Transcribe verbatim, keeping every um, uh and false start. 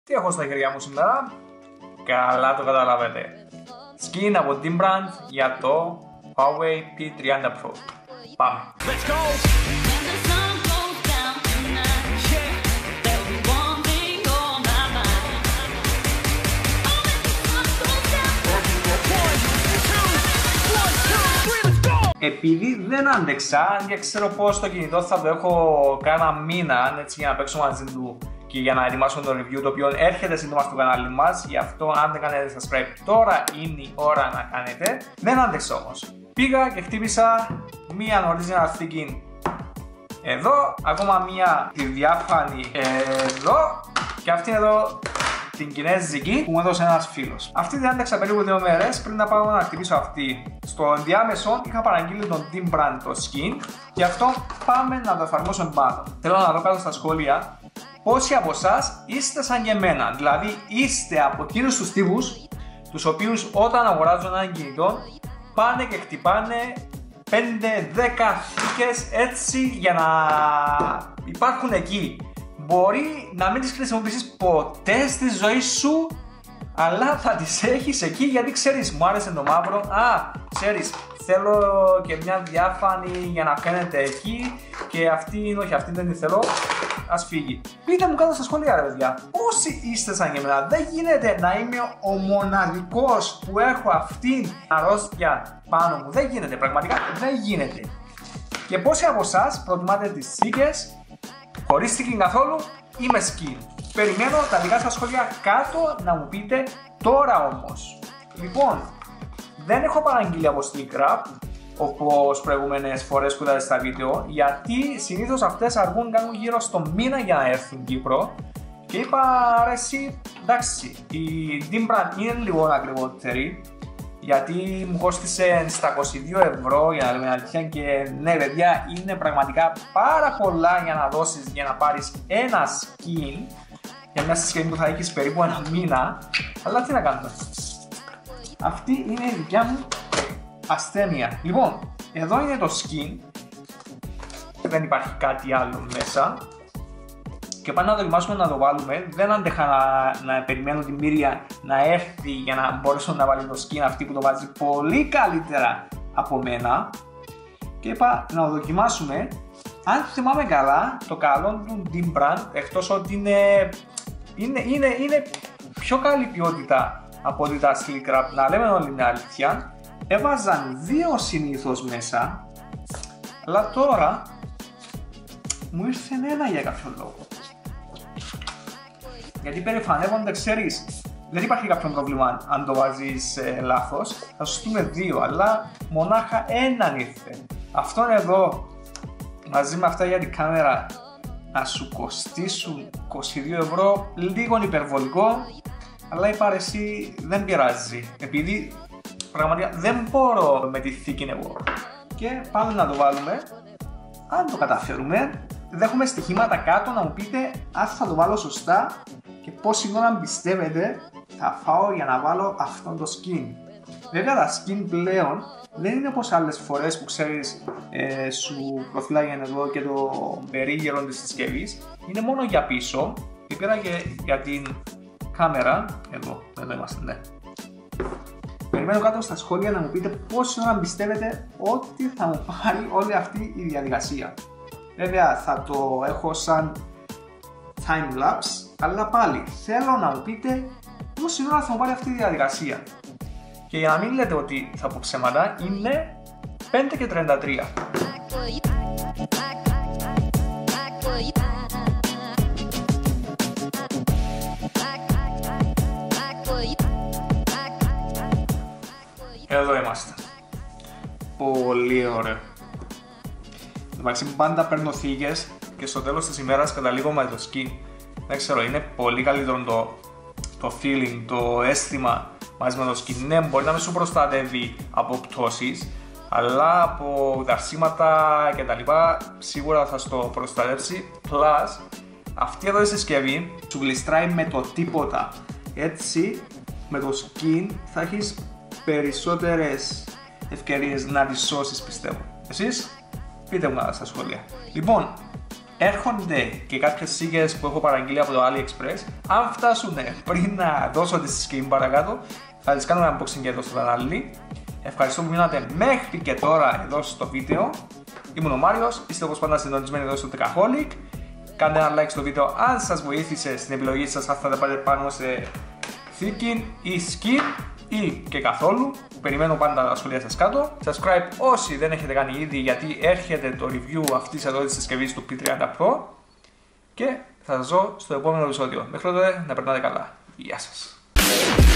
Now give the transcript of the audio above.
Τι έχω στα χέρια μου σήμερα? Καλά το καταλάβετε. Skin από Dimbrand για το Huawei πι τριάντα Pro. Πάμε. Let's go. Επειδή δεν άντεξα και ξέρω πως το κινητό θα το έχω κάνα μήνα έτσι, για να παίξω μαζί του και για να ετοιμάσω το review, το οποίο έρχεται σύντομα στο κανάλι μας. Γι' αυτό αν δεν κάνετε subscribe τώρα είναι η ώρα να κάνετε. Δεν άντεξα όμως. Πήγα και χτύπησα μία original skin εδώ, ακόμα μία τη διάφανη εδώ και αυτή εδώ την κινέζικη που μου έδωσε ένας φίλος. Αυτή την άντεξα περίπου δύο μέρες πριν να πάω να χτυπήσω αυτή. Στο ενδιάμεσο είχα παραγγείλει τον Dimbrand το skin και αυτό πάμε να το εφαρμόσουμε πάνω. Θέλω να δω κάτω στα σχόλια πόσοι από εσάς είστε σαν και εμένα. Δηλαδή είστε από εκείνους τους τύπους τους οποίους όταν αγοράζουν ένα κινητό πάνε και χτυπάνε πέντε δέκα θήκες έτσι για να υπάρχουν εκεί. Μπορεί να μην τις χρησιμοποιήσεις ποτέ στη ζωή σου, αλλά θα τις έχεις εκεί γιατί ξέρεις, μου άρεσε το μαύρο. Α, ξέρεις, θέλω και μια διάφανη για να φαίνεται εκεί και αυτή, όχι αυτή δεν τη θέλω, ας φύγει. Πείτε μου κάτω στα σχόλια ρε παιδιά, πόσοι είστε σαν και εμένα? Δεν γίνεται να είμαι ο μοναδικός που έχω αυτήν την αρρώστια πάνω μου. Δεν γίνεται, πραγματικά δεν γίνεται. Και πόσοι από εσάς προτιμάτε τις σίκες χωρίς skin καθόλου ή με skin? Περιμένω τα δικά σας σχόλια κάτω να μου πείτε τώρα όμως. Λοιπόν, δεν έχω παραγγείλει από Slickrap όπως προηγούμενες φορές που είδατε στα βίντεο, γιατί συνήθως αυτές αργούν, κάνουν γύρω στο μήνα για να έρθουν Κύπρο και είπα ρε εσύ, εντάξει, η Dimbrand είναι λίγο ακριβότερη γιατί μου κόστησε στα είκοσι δύο ευρώ για να λέμε αλήθεια και ναι παιδιά είναι πραγματικά πάρα πολλά για να δώσεις για να πάρεις ένα skin για μια συσκευή που θα έχεις περίπου ένα μήνα, αλλά τι να κάνουμε, αυτή είναι η δικιά μου ασθένεια. Λοιπόν, εδώ είναι το skin, δεν υπάρχει κάτι άλλο μέσα και πάμε να δοκιμάσουμε να το βάλουμε. Δεν άντεχα να, να περιμένω την Μύρια να έρθει για να μπορέσω να βάλει το skin αυτή που το βάζει πολύ καλύτερα από μένα και είπα να το δοκιμάσουμε. Αν θυμάμαι καλά, το καλό του Dimbrand, εκτός ότι είναι, είναι, είναι, είναι πιο καλή ποιότητα από ότι τα Slickrap, να λέμε όλη την αλήθεια, έβαζαν δύο συνήθως μέσα, αλλά τώρα μου ήρθε ένα για κάποιο λόγο. Γιατί περηφανεύονται, ξέρεις, δεν υπάρχει κάποιο πρόβλημα αν το βάζεις ε, λάθος, θα σου στείλουμε δύο, αλλά μονάχα έναν ήρθε. Αυτόν εδώ, μαζί με αυτά για την κάμερα, να σου κοστίσουν είκοσι δύο ευρώ, λίγο υπερβολικό, αλλά είπα εσύ δεν πειράζει, επειδή πραγματικά δεν μπορώ με τη θήκη εγώ. Και πάμε να το βάλουμε, αν το καταφέρουμε. Δέχομαι στοιχήματα κάτω να μου πείτε αν θα το βάλω σωστά και πόση ώρα πιστεύετε θα φάω για να βάλω αυτό το skin. Βέβαια τα skin πλέον δεν είναι όπως άλλες φορές που ξέρεις ε, σου προφυλάγει εδώ και το περίγυρο της συσκευής. Είναι μόνο για πίσω και πήρα και για την κάμερα. Εδώ, εδώ είμαστε, ναι. Περιμένω κάτω στα σχόλια να μου πείτε πόση ώρα πιστεύετε ότι θα μου πάρει όλη αυτή η διαδικασία. Βέβαια θα το έχω σαν time-lapse, αλλά πάλι θέλω να μου πείτε πόση ώρα θα μου πάρει αυτή η διαδικασία. Και για να μην λέτε ότι θα πω ψέματα, είναι πέντε και τριάντα τρία. Εδώ είμαστε. Πολύ ωραίο. Εντάξει, πάντα παίρνω θήκες και στο τέλος της ημέρας καταλήγω με το skin. Δεν ξέρω, είναι πολύ καλύτερο το, το feeling, το αίσθημα μαζί με το skin. Ναι, μπορεί να μην σου προστατεύει από πτώσεις, αλλά από δαρσίματα και τα λοιπά σίγουρα θα στο προστατεύσει. Plus, αυτή εδώ η συσκευή σου γλιστράει με το τίποτα. Έτσι, με το skin θα έχεις περισσότερες ευκαιρίες να τις σώσεις, πιστεύω. Εσείς? Πείτε μου στα σχόλια. Λοιπόν, έρχονται και κάποιες σίγες που έχω παραγγείλει από το AliExpress. Αν φτάσουν πριν να δώσω τη συσκευή παρακάτω, θα τις κάνουμε unboxing και εδώ στο κανάλι. Ευχαριστώ που μείνατε μέχρι και τώρα εδώ στο βίντεο. Ήμουν ο Μάριος, είστε όπως πάντα συντονισμένοι εδώ στο Tricaholic. Κάντε ένα like στο βίντεο αν σας βοήθησε στην επιλογή σας, αν θα τα πάρετε πάνω σε Thikin ή Skin ή και καθόλου. Περιμένω πάντα τα σχόλια σας κάτω. Subscribe όσοι δεν έχετε κάνει ήδη, γιατί έρχεται το review αυτής εδώ της συσκευής του πι τριάντα Pro. Και θα σας δω στο επόμενο επεισόδιο. Μέχρι τότε να περνάτε καλά. Γεια σας.